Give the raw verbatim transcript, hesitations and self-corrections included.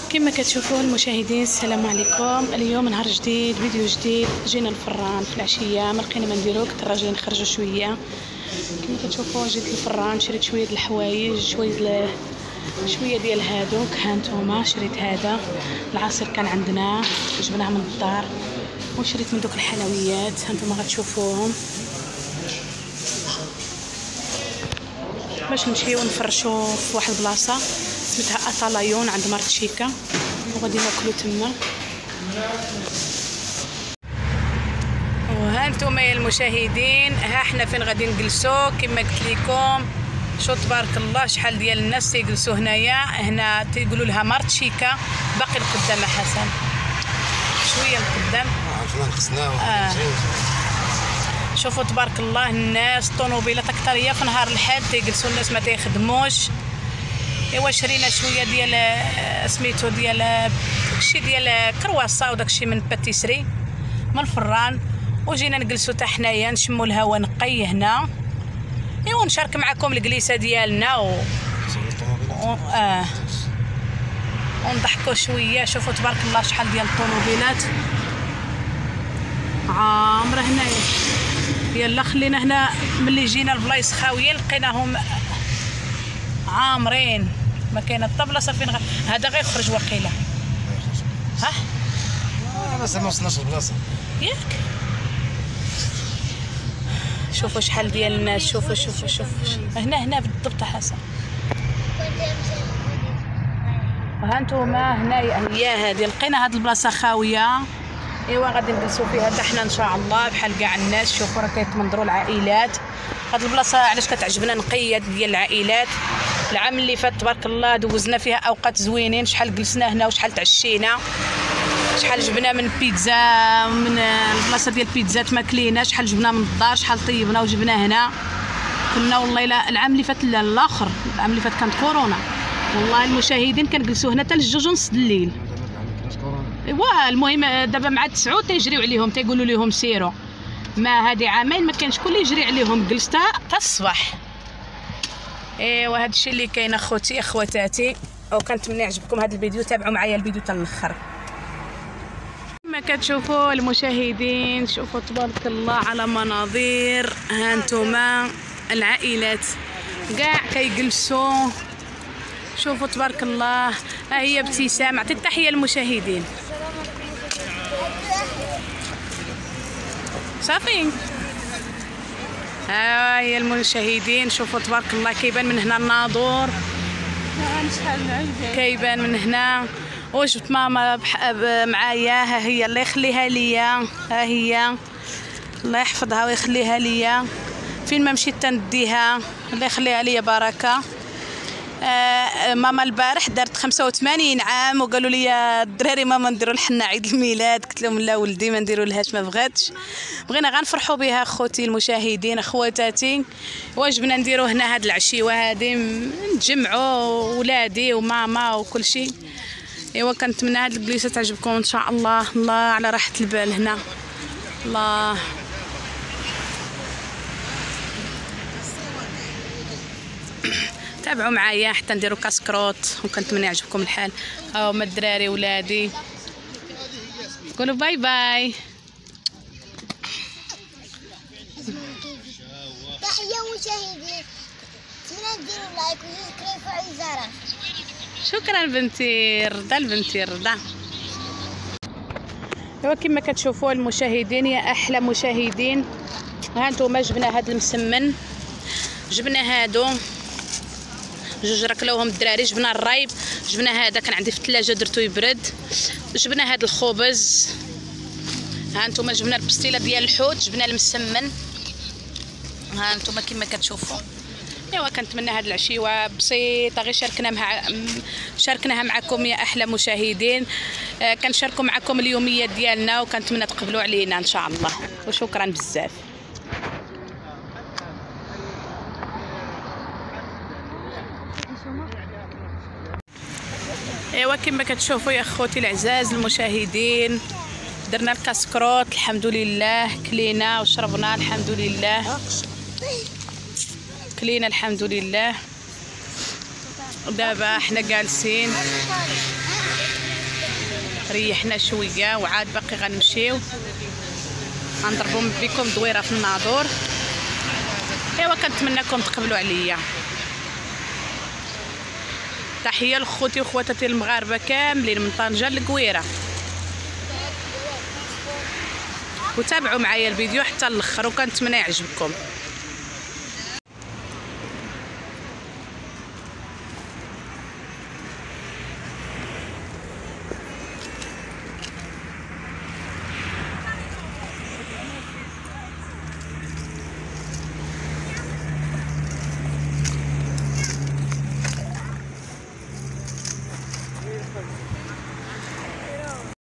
كما كتشوفوا المشاهدين السلام عليكم. اليوم نهار جديد، فيديو جديد. جينا الفران في العشيه، ما لقينا ما نديرو، كنت راجعين نخرجوا شويه. كما كتشوفوا جيت للفران، شريت شويه د الحوايج، شويه د شويه ديال هادوك. ها نتوما شريت هذا العصير كان عندنا جبناه من الدار، وشريت من دوك الحلويات ها نتوما غتشوفوهم باش نمشيو نفرشوا في واحد البلاصه سميتها اطالايون عند مرت شيكا، وغادي ناكلو تما. وها نتوما يا المشاهدين، ها حنا فين غادي نجلسوا. كما قلت لكم شو تبارك الله شحال ديال الناس تيجلسوا هنايا. هنا تيقولوا لها مرت شيكا. باقي القدام حسن شويه القدام آه. شوفوا تبارك الله الناس، الطوموبيلات اكثريه في نهار الحد تيجلسوا الناس ما تيخدموش. ايوا شرينا شويه ديال سميتو ديال داكشي ديال كرواسا وداكشي من باتيسري من الفران، وجينا نجلسوا حتى حنايا نشموا الهواء نقي هنا. ايوا نشارك معكم الجليسه ديالنا و... و... اه ونضحكوا شويه. شوفوا تبارك الله شحال ديال الطوموبيلات عامره هنايا. يلا خلينا هنا ملي جينا البلايص خاويين لقيناهم عامرين، ما كاينه حتى بلاصه فين غ... هذا غيخرج وقيله. ها مازال ما وصلناش للبلاصه ياك. شوفوا شحال ديال الناس، شوفوا شوفوا شوفوا هنا هنا بالضبط حسن. ها نتوما هنايا هي هذه لقينا هاد البلاصه خاويه. ايوا غادي نجلسوا فيها حتى حنا ان شاء الله بحال كاع الناس. شوفوا راه كيتمنظروا العائلات. هاد البلاصه علاش كتعجبنا نقيه ديال العائلات. العام اللي فات تبارك الله دوزنا فيها اوقات زوينين، شحال جلسنا هنا وشحال تعشينا، شحال جبنا من بيتزا من البلاصه ديال البيتزات ما كلينا، شحال جبنا من الدار، شحال طيبنا وجبنا هنا. كنا والله لا العام اللي فات لا الاخر العام اللي فات كانت كورونا، والله المشاهدين كنجلسوا هنا حتى لجوج ونص الليل. ايوا المهم دابا مع تسعود تيجريو عليهم تيقولوا لهم سيروا. ما هذه عامين ما كانش شكون اللي يجري عليهم، جلست حتى الصباح. ايوا هذا الشيء اللي كاين اخوتي اخواتاتي، وكنتمنى يعجبكم هذا الفيديو. تابعوا معايا الفيديو حتى الاخر. كما كتشوفوا المشاهدين، شوفوا تبارك الله على مناظر. ها انتما العائلات كاع كيجلسوا. شوفوا تبارك الله. ها هي ابتسام، عطي التحيه للمشاهدين. صافي ها هي المشاهدين. شوفوا تبارك الله كيبان من هنا الناظور، كيبان من هنا. وجبت ماما معايا، ها هي الله يخليها ليا، ها هي الله يحفظها ويخليها ليا. فين ما مشيت تنديها الله يخليها ليا بركه. آه ماما البارح دارت خمسة وثمانين عام وقالوا لي الدراري ماما نديروا لحنا عيد الميلاد. قلت لهم لا ولدي ما نديروا لهاش، ما بغاتش، بغينا غير نفرحوا بها. اخوتي المشاهدين اخواتاتي، واجبنا نديروا هنا هاد العشيوه هذه نتجمعوا ولادي وماما وكل شيء. ايوا كنتمنى هاد الجليسه تعجبكم ان شاء الله. الله على راحه البال هنا. الله تابعوا معايا حتى نديروا كاسكروت، وكنتمنى يعجبكم الحال. ها هما الدراري ولادي، قولوا باي باي. تحية مشاهدين، نتمنى ديروا لايك وسبسكرايب وفعلوا الجرس. شكرا بنتي رضا، البنتي رضا. ايوا كما كتشوفوا المشاهدين يا احلى مشاهدين، ها نتوما جبنا هاد المسمن، جبنا هادو جوج ركلوهم الدراري، جبنا الرايب، جبنا هذا كان عندي في الثلاجه درتو يبرد، جبنا هذا الخبز. ها انتم جبنا البستيله ديال الحوت، جبنا المسمن. ها انتم كما كتشوفوا. ايوا كنتمنى هذه العشيوه بسيطه غير شاركنا مع شاركناها معكم يا احلى مشاهدين. آه كنشاركوا معكم اليوميات ديالنا، وكنتمنى تقبلوا علينا ان شاء الله، وشكرا بزاف. ايوا كما كتشوفوا يا اخوتي العزاز المشاهدين، درنا الكاسكروت الحمد لله، كلينا وشربنا الحمد لله، كلينا الحمد لله. دابا حنا جالسين ريحنا شويه وعاد باقي غنمشيو غنضربوا بكم دويره في الناظور. ايوا كنتمنىكم تقبلوا عليا. تحيه لخوتي وخواتاتي المغاربه كاملين من طنجه للقويره، وتابعوا معايا الفيديو حتى الاخر وكنتمنى يعجبكم.